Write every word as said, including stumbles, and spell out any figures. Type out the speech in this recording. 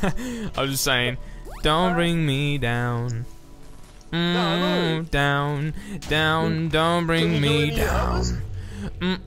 I was just saying, don't bring me down. Mm, No, no. down, down, don't bring Can you do me any down. others? Mm.